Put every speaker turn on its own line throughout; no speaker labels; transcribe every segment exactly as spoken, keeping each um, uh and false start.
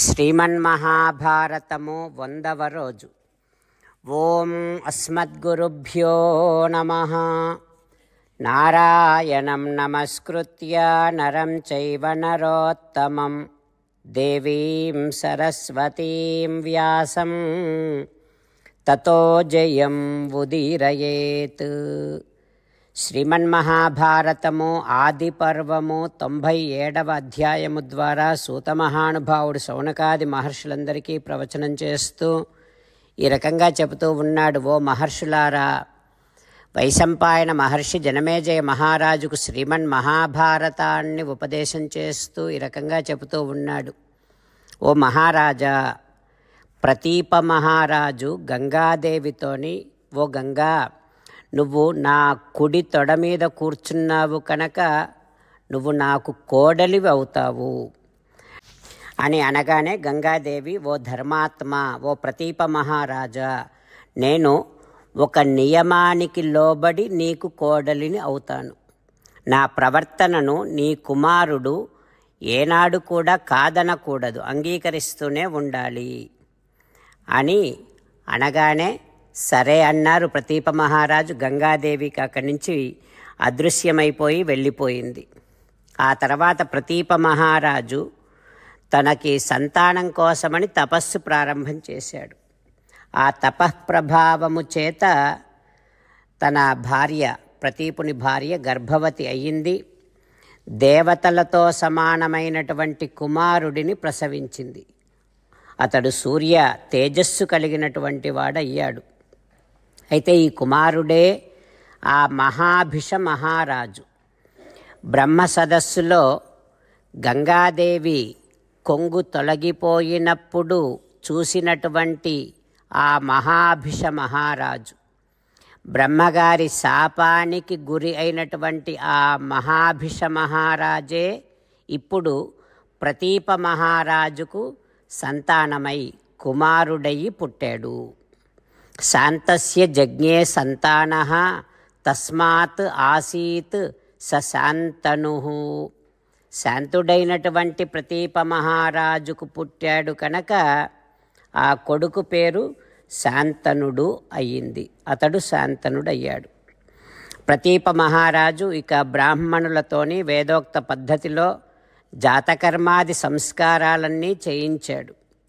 శ్రీమన్మహాభారతము వందవ రోజు. ఓం అస్మద్గురుభ్యో నమః. నారాయణం నమస్కృత్య నరం చైవ నరోత్తమం దేవీం సరస్వతీం వ్యాసం తతో జయం ఉదీరయేత్. శ్రీమన్మహాభారతము ఆది పర్వము తొంభై ఏడవ అధ్యాయము ద్వారా సూత మహానుభావుడు శౌనకాది మహర్షులందరికీ ప్రవచనం చేస్తూ ఈ రకంగా చెబుతూ ఉన్నాడు. ఓ మహర్షులారా, వైశంపాయన మహర్షి జనమేజయ మహారాజుకు శ్రీమన్ మహాభారతాన్ని ఉపదేశం చేస్తూ ఈ రకంగా చెబుతూ ఉన్నాడు. ఓ మహారాజా, ప్రతీప మహారాజు గంగాదేవితోని, ఓ గంగా, నువ్వు నా కుడి తొడ మీద కూర్చున్నావు కనుక నువ్వు నాకు కోడలివి అవుతావు అని అనగానే గంగాదేవి, ఓ ధర్మాత్మ, ఓ ప్రతీప మహారాజా, నేను ఒక నియమానికి లోబడి నీకు కోడలిని అవుతాను. నా ప్రవర్తనను నీ కుమారుడు ఏనాడు కూడా కాదనకూడదు, అంగీకరిస్తూనే ఉండాలి అని అనగానే సరే అన్నారు ప్రతీప మహారాజు. గంగాదేవికి అక్కడి నుంచి అదృశ్యమైపోయి వెళ్ళిపోయింది. ఆ తర్వాత ప్రతీప మహారాజు తనకి సంతానం కోసమని తపస్సు ప్రారంభం చేశాడు. ఆ తపఃప్రభావము చేత తన భార్య, ప్రతీపుని భార్య గర్భవతి అయ్యింది. దేవతలతో సమానమైనటువంటి కుమారుడిని ప్రసవించింది. అతడు సూర్య తేజస్సు కలిగినటువంటి వాడయ్యాడు. అయితే ఈ కుమారుడే ఆ మహాభిష మహారాజు. బ్రహ్మ సదస్సులో గంగాదేవి కొంగు తొలగిపోయినప్పుడు చూసినటువంటి ఆ మహాభిష మహారాజు, బ్రహ్మగారి శాపానికి గురి అయినటువంటి ఆ మహాభిష మహారాజే ఇప్పుడు ప్రతీప మహారాజుకు సంతానమై కుమారుడయి పుట్టాడు. శాంతస్య జజ్ఞే సంతానః తస్మాత్ ఆసీత్ స శాంతనుః. శాంతుడైనటువంటి ప్రతీప మహారాజుకు పుట్టాడు కనుక ఆ కొడుకు పేరు శాంతనుడు అయ్యింది. అతడు శాంతనుడయ్యాడు. ప్రతీప మహారాజు ఇక బ్రాహ్మణులతోని వేదోక్త పద్ధతిలో జాతకర్మాది సంస్కారాలన్నీ చేయించాడు.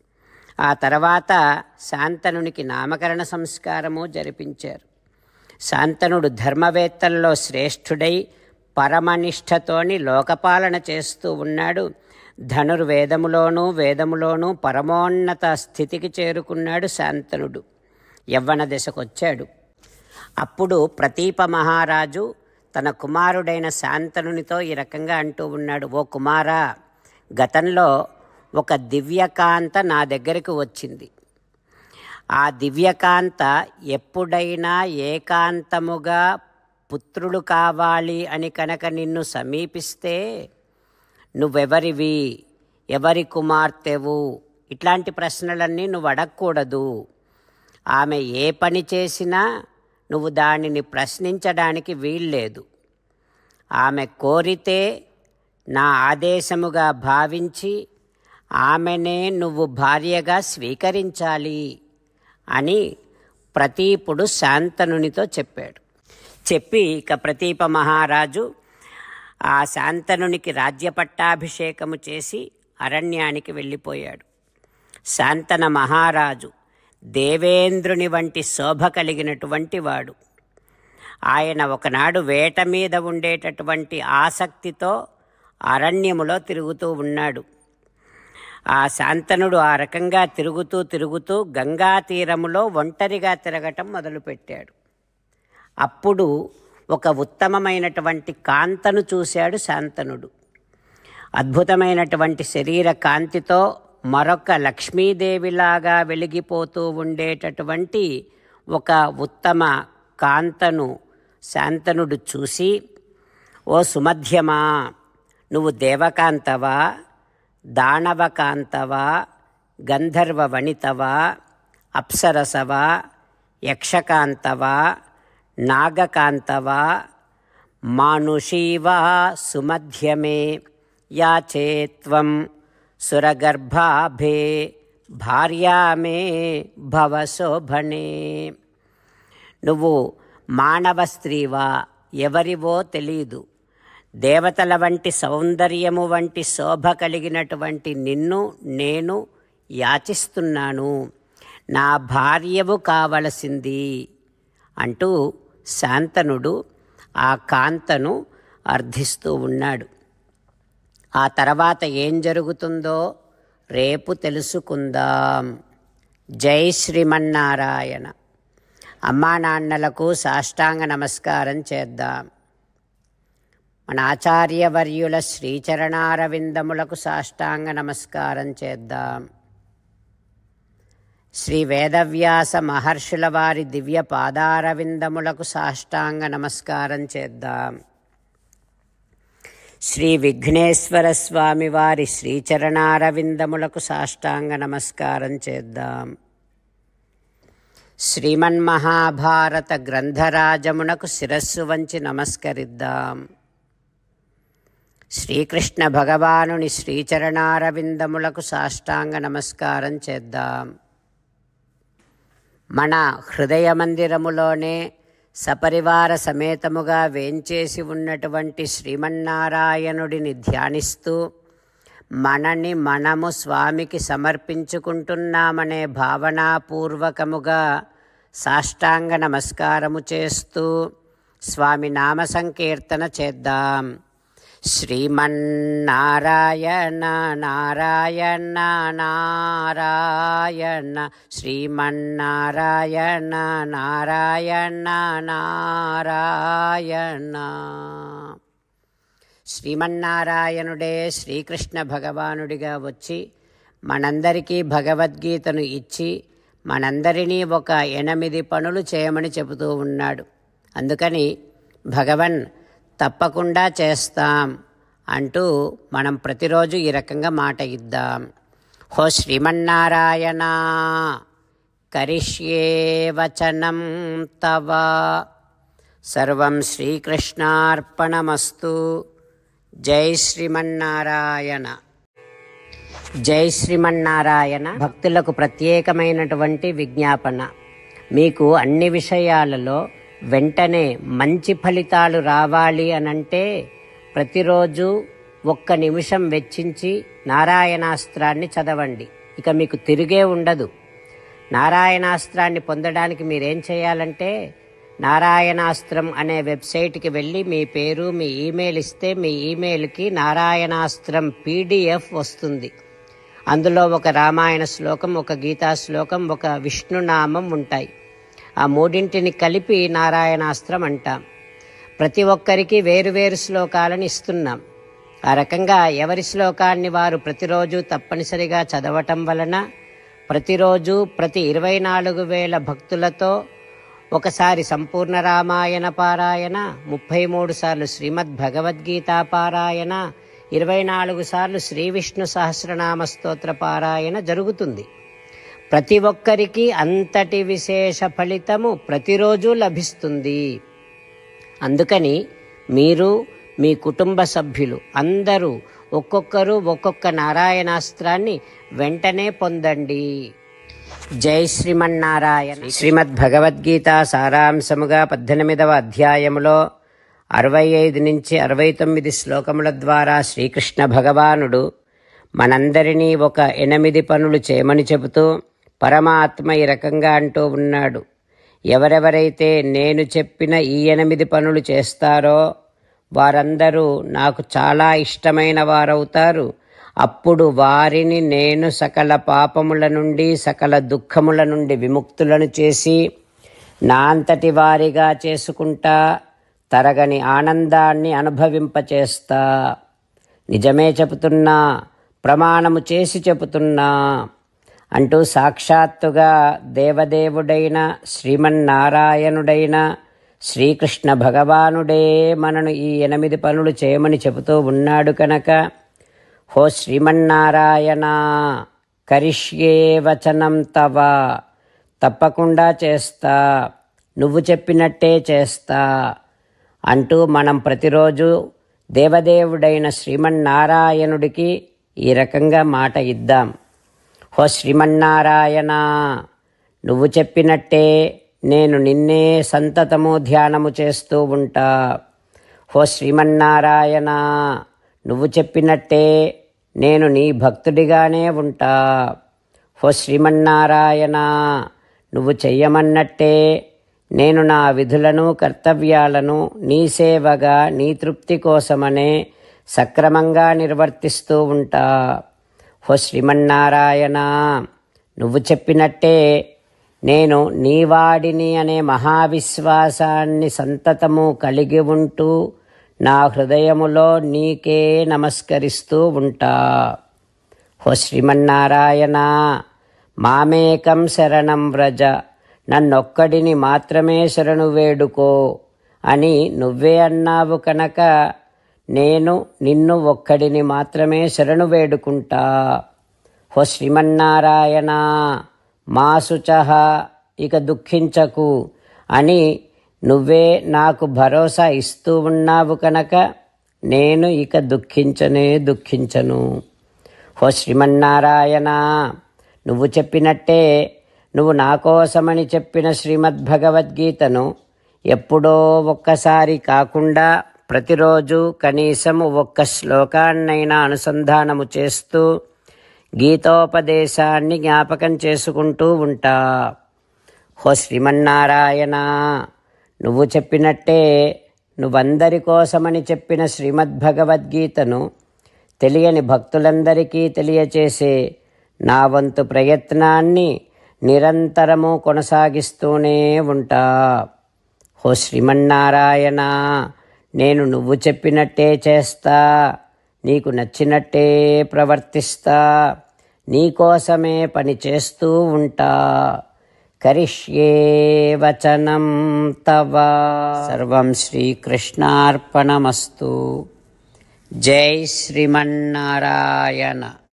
ఆ తర్వాత శాంతనునికి నామకరణ సంస్కారము జరిపించారు. శాంతనుడు ధర్మవేత్తల్లో శ్రేష్ఠుడై పరమనిష్టతోని లోకపాలన చేస్తూ ఉన్నాడు. ధనుర్వేదములోనూ వేదములోనూ పరమోన్నత స్థితికి చేరుకున్నాడు శాంతనుడు. యవ్వన దశకొచ్చాడు. అప్పుడు ప్రతీప మహారాజు తన కుమారుడైన శాంతనునితో ఈ రకంగా అంటూ ఉన్నాడు. ఓ కుమారా, గతంలో ఒక దివ్యకాంత నా దగ్గరికి వచ్చింది. ఆ దివ్యకాంత ఎప్పుడైనా ఏకాంతముగా పుత్రుడు కావాలి అని కనుక నిన్ను సమీపిస్తే నువ్వెవరివి, ఎవరి కుమార్తెవు, ఇట్లాంటి ప్రశ్నలన్నీ నువ్వు అడగకూడదు. ఆమె ఏ పని చేసినా నువ్వు దానిని ప్రశ్నించడానికి వీల్లేదు. ఆమె కోరితే నా ఆదేశముగా భావించి ఆమెనే నువ్వు భార్యగా స్వీకరించాలి అని ప్రతీపుడు శాంతనునితో చెప్పాడు. చెప్పి ఇక ప్రతీప మహారాజు ఆ శాంతనునికి రాజ్యపట్టాభిషేకము చేసి అరణ్యానికి వెళ్ళిపోయాడు. శాంతన మహారాజు దేవేంద్రుని వంటి శోభ కలిగినటువంటి వాడు. ఆయన ఒకనాడు వేట మీద ఉండేటటువంటి ఆసక్తితో అరణ్యములో తిరుగుతూ ఉన్నాడు. ఆ శాంతనుడు ఆ రకంగా తిరుగుతూ తిరుగుతూ గంగా తీరములో ఒంటరిగా తిరగటం మొదలుపెట్టాడు. అప్పుడు ఒక ఉత్తమమైనటువంటి కాంతను చూశాడు శాంతనుడు. అద్భుతమైనటువంటి శరీర కాంతితో మరొక లక్ష్మీదేవిలాగా వెలిగిపోతూ ఉండేటటువంటి ఒక ఉత్తమ కాంతను శాంతనుడు చూసి, ఓ సుమధ్యమా, నువ్వు దేవకాంతవా, దానవకాంతవా, గంధర్వ వనితవా, అప్సరసవా, యక్షకాంతవా, నాగకాంతవా, మానుషీవా సుమధ్యమే యాచేత్వం సురగర్భాభే భార్యా మే భవ శోభనే. నువ్వు మానవ స్త్రీవా, ఎవరివో తెలీదు. దేవతల వంటి సౌందర్యము వంటి శోభ కలిగినటువంటి నిన్ను నేను యాచిస్తున్నాను, నా భార్యవు కావలసింది అంటూ శాంతనుడు ఆ కాంతను అర్థిస్తూ ఉన్నాడు. ఆ తర్వాత ఏం జరుగుతుందో రేపు తెలుసుకుందాం. జై శ్రీమన్నారాయణ. అమ్మా నాన్నలకు సాష్టాంగ నమస్కారం చేద్దాం. మన ఆచార్యవర్యుల శ్రీచరణారవిందములకు సాష్టాంగ నమస్కారం చేద్దాం. శ్రీ వేదవ్యాస మహర్షుల వారి దివ్య పాదారవిందములకు సాష్టాంగ నమస్కారం చేద్దాం. శ్రీ విఘ్నేశ్వర స్వామి వారి శ్రీచరణారవిందములకు సాష్టాంగ నమస్కారం చేద్దాం. శ్రీమన్మహాభారత గ్రంథరాజమునకు శిరస్సు వంచి నమస్కరిద్దాం. శ్రీకృష్ణ భగవానుని శ్రీచరణారవిందములకు సాష్టాంగ నమస్కారం చేద్దాం. మన హృదయ మందిరములోనే సపరివార సమేతముగా వేంచేసి ఉన్నటువంటి శ్రీమన్నారాయణుడిని ధ్యానిస్తూ మనని మనము స్వామికి సమర్పించుకుంటున్నామనే భావనాపూర్వకముగా సాష్టాంగ నమస్కారము చేస్తూ స్వామి నామ సంకీర్తన చేద్దాం. శ్రీమన్నారాయణ నారాయణ నారాయణ శ్రీమన్నారాయణ నారాయణ నారాయణ. శ్రీమన్నారాయణుడే శ్రీకృష్ణ భగవానుడిగా వచ్చి మనందరికీ భగవద్గీతను ఇచ్చి మనందరినీ ఒక ఎనిమిది పనులు చేయమని చెబుతూ ఉన్నాడు. అందుకని భగవన్ తప్పకుండా చేస్తాం అంటూ మనం ప్రతిరోజు ఈ రకంగా మాట ఇద్దాం. హో శ్రీమన్నారాయణ కరిష్యే వచనం తవ సర్వం శ్రీకృష్ణార్పణమస్తు. జై శ్రీమన్నారాయణ. జై శ్రీమన్నారాయణ. భక్తులకు ప్రత్యేకమైనటువంటి విజ్ఞాపన. మీకు అన్ని విషయాలలో వెంటనే మంచి ఫలితాలు రావాలి అనంటే ప్రతిరోజు ఒక్క నిమిషం వెచ్చించి నారాయణాస్త్రాన్ని చదవండి. ఇక మీకు తిరిగే ఉండదు. నారాయణాస్త్రాన్ని పొందడానికి మీరేం చేయాలంటే నారాయణాస్త్రం అనే వెబ్సైట్కి వెళ్ళి మీ పేరు మీ ఈమెయిల్ ఇస్తే మీ ఈమెయిల్కి నారాయణాస్త్రం పీడిఎఫ్ వస్తుంది. అందులో ఒక రామాయణ శ్లోకం, ఒక గీతా శ్లోకం, ఒక విష్ణునామం ఉంటాయి. ఆ మూడింటిని కలిపి నారాయణాస్త్రం అంటాం. ప్రతి ఒక్కరికి వేరువేరు శ్లోకాలను ఇస్తున్నాం. ఆ రకంగా ఎవరి శ్లోకాన్ని వారు ప్రతిరోజు తప్పనిసరిగా చదవటం వలన ప్రతిరోజు ప్రతి ఇరవై నాలుగు వేల భక్తులతో ఒకసారి సంపూర్ణ రామాయణ పారాయణ, ముప్పై మూడు సార్లు శ్రీమద్ భగవద్గీత పారాయణ, ఇరవై నాలుగు సార్లు శ్రీ విష్ణు సహస్రనామ స్తోత్ర పారాయణ జరుగుతుంది. ప్రతి ఒక్కరికి అంతటి విశేష ఫలితము ప్రతిరోజు లభిస్తుంది. అందుకని మీరు మీ కుటుంబ సభ్యులు అందరూ ఒక్కొక్కరు ఒక్కొక్క నారాయణాస్త్రాన్ని వెంటనే పొందండి. జై శ్రీమన్నారాయణ. శ్రీమద్ భగవద్గీత సారాంశముగా పద్దెనిమిదవ అధ్యాయములో అరవై ఐదు నుంచి అరవై తొమ్మిది శ్లోకముల ద్వారా శ్రీకృష్ణ భగవానుడు మనందరినీ ఒక ఎనిమిది పనులు చేయమని చెబుతూ పరమాత్మ ఈ రకంగా అంటూ ఉన్నాడు. ఎవరెవరైతే నేను చెప్పిన ఈ ఎనిమిది పనులు చేస్తారో వారందరూ నాకు చాలా ఇష్టమైన వారవుతారు. అప్పుడు వారిని నేను సకల పాపముల నుండి సకల దుఃఖముల నుండి విముక్తులను చేసి నా అంతటి వారిగా చేసుకుంటా, తరగని ఆనందాన్ని అనుభవింపచేస్తా. నిజమే చెబుతున్నా, ప్రమాణము చేసి చెబుతున్నా అంటూ సాక్షాత్తుగా దేవదేవుడైన శ్రీమన్నారాయణుడైన శ్రీకృష్ణ భగవానుడే మనను ఈ ఎనిమిది పనులు చేయమని చెబుతూ ఉన్నాడు కనుక హో శ్రీమన్నారాయణ కరిష్యే వచనం తవ, తప్పకుండా చేస్తా, నువ్వు చెప్పినట్టే చేస్తా అంటూ మనం ప్రతిరోజు దేవదేవుడైన శ్రీమన్నారాయణుడికి ఈ రకంగా మాట ఇద్దాం. హో శ్రీమన్నారాయణ, నువ్వు చెప్పినట్టే నేను నిన్నే సంతతము ధ్యానము చేస్తూ ఉంటా. హో శ్రీమన్నారాయణ, నువ్వు చెప్పినట్టే నేను నీ భక్తుడిగానే ఉంటా. హో శ్రీమన్నారాయణ, నువ్వు చెయ్యమన్నట్టే నేను నా విధులను కర్తవ్యాలను నీ సేవగా నీ తృప్తి కోసమనే సక్రమంగా నిర్వర్తిస్తూ ఉంటా. హో శ్రీమన్నారాయణ, నువ్వు చెప్పినట్టే నేను నీవాడిని అనే మహావిశ్వాసాన్ని సంతతము కలిగి ఉంటూ నా హృదయములో నీకే నమస్కరిస్తూ ఉంటా. హో శ్రీమన్నారాయణ, మామేకం శరణం వ్రజ, నన్నొక్కడిని మాత్రమే శరణు వేడుకో అని నువ్వే అన్నావు కనుక నేను నిన్ను ఒక్కడిని మాత్రమే శరణు వేడుకుంటా. హో శ్రీమన్నారాయణ, మా శుచః, ఇక దుఃఖించకు అని నువ్వే నాకు భరోసా ఇస్తూ ఉన్నావు కనుక నేను ఇక దుఃఖించనే దుఃఖించను. హో శ్రీమన్నారాయణ, నువ్వు చెప్పినట్టే నువ్వు నా కోసమని చెప్పిన శ్రీమద్భగవద్గీతను ఎప్పుడో ఒక్కసారి కాకుండా ప్రతిరోజు కనీసం ఒక్క శ్లోకాన్నైనా అనుసంధానము చేస్తూ గీతోపదేశాన్ని జ్ఞాపకం చేసుకుంటూ ఉంటా. హో శ్రీమన్నారాయణ, నువ్వు చెప్పినట్టే నువ్వందరి కోసమని చెప్పిన శ్రీమద్భగవద్గీతను తెలియని భక్తులందరికీ తెలియచేసే నా వంతు ప్రయత్నాన్ని నిరంతరము కొనసాగిస్తూనే ఉంటా. హో శ్రీమన్నారాయణ, నేను నువ్వు చెప్పినట్టే చేస్తా, నీకు నచ్చినట్టే ప్రవర్తిస్తా, నీకోసమే పని చేస్తూ ఉంటా. కరిష్యే వచనం తవ. సర్వం శ్రీకృష్ణార్పణమస్తు. జై శ్రీమన్నారాయణ.